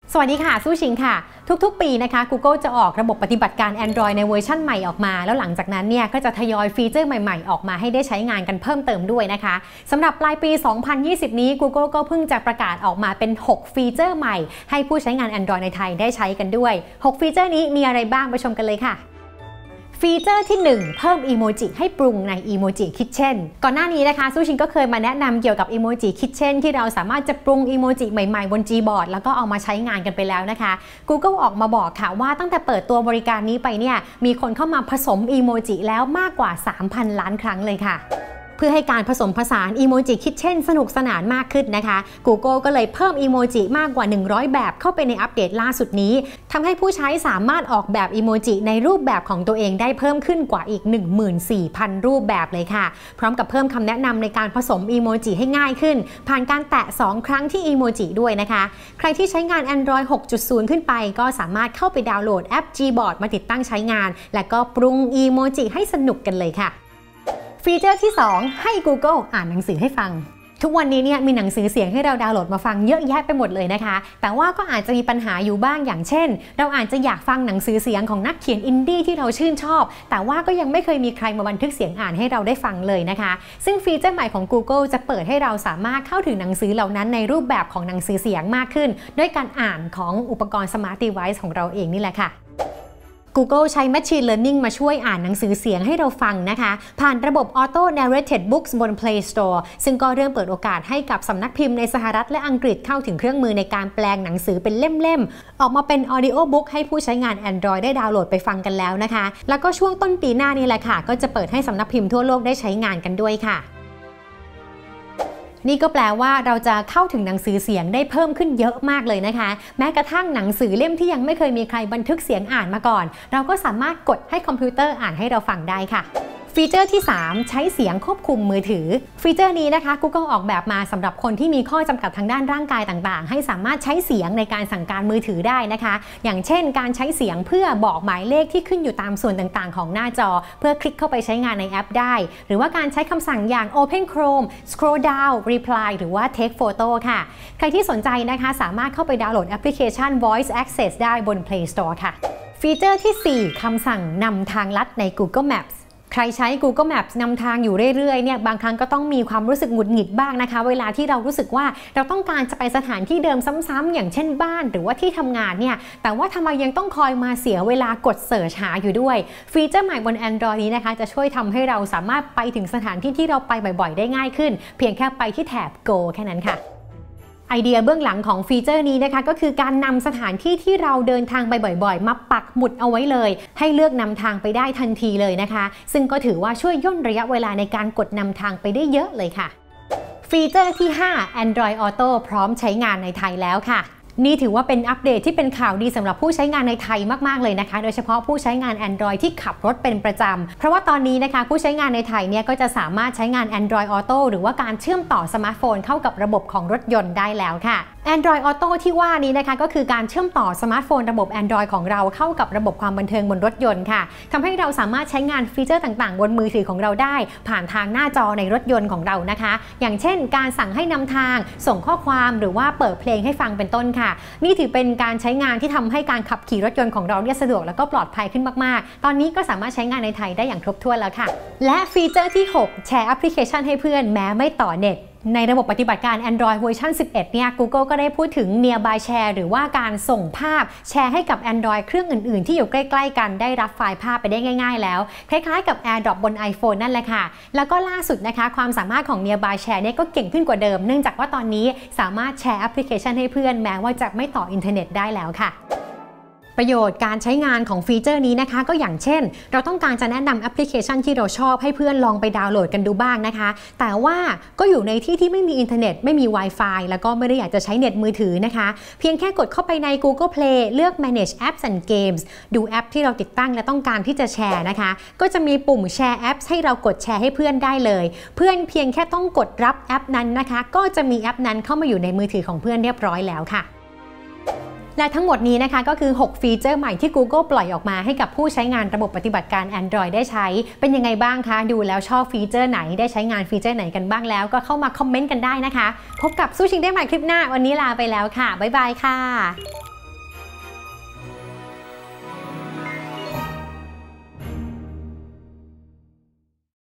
สวัสดีค่ะสู้ชิงค่ะทุกๆปีนะคะ Google จะออกระบบปฏิบัติการ Android ในเวอร์ชั่นใหม่ออกมาแล้วหลังจากนั้นเนี่ยก็จะทยอยฟีเจอร์ใหม่ๆออกมาให้ได้ใช้งานกันเพิ่มเติมด้วยนะคะสำหรับปลายปี 2020 นี้ Google ก็เพิ่งจะประกาศออกมาเป็น 6 ฟีเจอร์ใหม่ให้ผู้ใช้งาน Android ในไทยได้ใช้กันด้วย 6 ฟีเจอร์นี้มีอะไรบ้างไปชมกันเลยค่ะฟีเจอร์ที่ 1 เพิ่มอีโมจิให้ปรุงในอีโมจิคิทเช่นก่อนหน้านี้นะคะซูชินก็เคยมาแนะนำเกี่ยวกับอีโมจิคิทเช่นที่เราสามารถจะปรุงอีโมจิใหม่ๆบน Gboard แล้วก็เอามาใช้งานกันไปแล้วนะคะ Google ออกมาบอกค่ะว่าตั้งแต่เปิดตัวบริการนี้ไปเนี่ยมีคนเข้ามาผสมอีโมจิแล้วมากกว่า 3,000 ล้านครั้งเลยค่ะเพื่อให้การผสมผสานอีโมจิคิทเช่นสนุกสนานมากขึ้นนะคะ Google ก็เลยเพิ่มอีโมจิมากกว่า100แบบเข้าไปในอัปเดตล่าสุดนี้ทำให้ผู้ใช้สามารถออกแบบอีโมจิในรูปแบบของตัวเองได้เพิ่มขึ้นกว่าอีก 14,000 รูปแบบเลยค่ะพร้อมกับเพิ่มคำแนะนำในการผสมอีโมจิให้ง่ายขึ้นผ่านการแตะ2ครั้งที่อีโมจิด้วยนะคะใครที่ใช้งาน Android 6.0 ขึ้นไปก็สามารถเข้าไปดาวน์โหลดแอป Gboard มาติดตั้งใช้งานและก็ปรุงอีโมจิให้สนุกกันเลยค่ะฟีเจอร์ที่ 2 ให้ Google อ่านหนังสือให้ฟังทุกวันนี้เนี่ยมีหนังสือเสียงให้เราดาวน์โหลดมาฟังเยอะแยะไปหมดเลยนะคะแต่ว่าก็อาจจะมีปัญหาอยู่บ้างอย่างเช่นเราอาจจะอยากฟังหนังสือเสียงของนักเขียนอินดี้ที่เราชื่นชอบแต่ว่าก็ยังไม่เคยมีใครมาบันทึกเสียงอ่านให้เราได้ฟังเลยนะคะซึ่งฟีเจอร์ใหม่ของ Google จะเปิดให้เราสามารถเข้าถึงหนังสือเหล่านั้นในรูปแบบของหนังสือเสียงมากขึ้นด้วยการอ่านของอุปกรณ์ Smart Device ของเราเองนี่แหละค่ะGoogle ใช้ Machine Learning มาช่วยอ่านหนังสือเสียงให้เราฟังนะคะผ่านระบบ Auto Narrated Books บน Play Store ซึ่งก็เริ่มเปิดโอกาสให้กับสำนักพิมพ์ในสหรัฐและอังกฤษเข้าถึงเครื่องมือในการแปลงหนังสือเป็นเล่มๆออกมาเป็น Audio Book ให้ผู้ใช้งาน Android ได้ดาวน์โหลดไปฟังกันแล้วนะคะแล้วก็ช่วงต้นปีหน้านี้แหละค่ะก็จะเปิดให้สำนักพิมพ์ทั่วโลกได้ใช้งานกันด้วยค่ะนี่ก็แปลว่าเราจะเข้าถึงหนังสือเสียงได้เพิ่มขึ้นเยอะมากเลยนะคะแม้กระทั่งหนังสือเล่มที่ยังไม่เคยมีใครบันทึกเสียงอ่านมาก่อนเราก็สามารถกดให้คอมพิวเตอร์อ่านให้เราฟังได้ค่ะฟีเจอร์ที่ 3 ใช้เสียงควบคุมมือถือฟีเจอร์นี้นะคะ Google ออกแบบมาสำหรับคนที่มีข้อจำกัดทางด้านร่างกายต่างๆให้สามารถใช้เสียงในการสั่งการมือถือได้นะคะอย่างเช่นการใช้เสียงเพื่อบอกหมายเลขที่ขึ้นอยู่ตามส่วนต่างๆของหน้าจอเพื่อคลิกเข้าไปใช้งานในแอปได้หรือว่าการใช้คำสั่งอย่าง Open Chrome Scroll Down Reply หรือว่า Take Photo ค่ะใครที่สนใจนะคะสามารถเข้าไปดาวน์โหลดแอปพลิเคชัน Voice Access ได้บน Play Store ค่ะฟีเจอร์ที่ 4 คำสั่งนำทางลัดใน Google Mapsใครใช้ Google Maps นำทางอยู่เรื่อยๆเนี่ยบางครั้งก็ต้องมีความรู้สึกหงุดหงิดบ้างนะคะเวลาที่เรารู้สึกว่าเราต้องการจะไปสถานที่เดิมซ้ำๆอย่างเช่นบ้านหรือว่าที่ทำงานเนี่ยแต่ว่าทำไมยังต้องคอยมาเสียเวลากดเสิร์ชหาอยู่ด้วยฟีเจอร์ใหม่บน Android นี้นะคะจะช่วยทำให้เราสามารถไปถึงสถานที่ที่เราไปบ่อยๆได้ง่ายขึ้นเพียงแค่ไปที่แถบ Go แค่นั้นค่ะไอเดียเบื้องหลังของฟีเจอร์นี้นะคะก็คือการนำสถานที่ที่เราเดินทางไปบ่อยๆมาปักหมุดเอาไว้เลยให้เลือกนำทางไปได้ทันทีเลยนะคะซึ่งก็ถือว่าช่วยย่นระยะเวลาในการกดนำทางไปได้เยอะเลยค่ะฟีเจอร์ที่ 5 Android Auto พร้อมใช้งานในไทยแล้วค่ะนี่ถือว่าเป็นอัปเดตที่เป็นข่าวดีสำหรับผู้ใช้งานในไทยมากๆเลยนะคะโดยเฉพาะผู้ใช้งาน Android ที่ขับรถเป็นประจำเพราะว่าตอนนี้นะคะผู้ใช้งานในไทยเนี่ยก็จะสามารถใช้งาน Android Auto หรือว่าการเชื่อมต่อสมาร์ทโฟนเข้ากับระบบของรถยนต์ได้แล้วค่ะ Android Auto ที่ว่านี้นะคะก็คือการเชื่อมต่อสมาร์ทโฟนระบบ Android ของเราเข้ากับระบบความบันเทิงบนรถยนต์ค่ะทำให้เราสามารถใช้งานฟีเจอร์ต่างๆบนมือถือของเราได้ผ่านทางหน้าจอในรถยนต์ของเรานะคะอย่างเช่นการสั่งให้นำทางส่งข้อความหรือว่าเปิดเพลงให้ฟังเป็นต้นค่ะนี่ถือเป็นการใช้งานที่ทำให้การขับขี่รถยนต์ของเราเนี่ยสะดวกแล้วก็ปลอดภัยขึ้นมากๆตอนนี้ก็สามารถใช้งานในไทยได้อย่างครบถ้วนแล้วค่ะและฟีเจอร์ที่ 6 แชร์แอปพลิเคชันให้เพื่อนแม้ไม่ต่อเน็ตในระบบปฏิบัติการ Android เวอร์ชัน 11 เนี่ย Google ก็ได้พูดถึง Nearby Share หรือว่าการส่งภาพแชร์ให้กับ Android เครื่องอื่นๆที่อยู่ใกล้ๆกันได้รับไฟล์ภาพไปได้ง่ายๆแล้วคล้ายๆกับ AirDrop บน iPhone นั่นแหละค่ะแล้วก็ล่าสุดนะคะความสามารถของ Nearby Share เนี่ยก็เก่งขึ้นกว่าเดิมเนื่องจากว่าตอนนี้สามารถแชร์แอปพลิเคชันให้เพื่อนแม้ว่าจะไม่ต่ออินเทอร์เน็ตได้แล้วค่ะประโยชน์การใช้งานของฟีเจอร์นี้นะคะก็อย่างเช่นเราต้องการจะแนะนำแอปพลิเคชันที่เราชอบให้เพื่อนลองไปดาวน์โหลดกันดูบ้างนะคะแต่ว่าก็อยู่ในที่ที่ไม่มีอินเทอร์เน็ตไม่มี Wi-Fi แล้วก็ไม่ได้อยากจะใช้เน็ตมือถือนะคะเพียงแค่กดเข้าไปใน Google Play เลือก Manage Apps and Games ดูแอปที่เราติดตั้งและต้องการที่จะแชร์นะคะก็จะมีปุ่มแชร์แอปให้เรากดแชร์ให้เพื่อนได้เลยเพื่อนเพียงแค่ต้องกดรับแอปนั้นนะคะก็จะมีแอปนั้นเข้ามาอยู่ในมือถือของเพื่อนเรียบร้อยแล้วค่ะและทั้งหมดนี้นะคะก็คือ 6 ฟีเจอร์ใหม่ที่ Google ปล่อยออกมาให้กับผู้ใช้งานระบบปฏิบัติการ Android ได้ใช้เป็นยังไงบ้างคะดูแล้วชอบฟีเจอร์ไหนได้ใช้งานฟีเจอร์ไหนกันบ้างแล้วก็เข้ามาคอมเมนต์กันได้นะคะพบกับสู้ชิงได้ใหม่คลิปหน้าวันนี้ลาไปแล้วค่ะบ๊ายบายค่ะ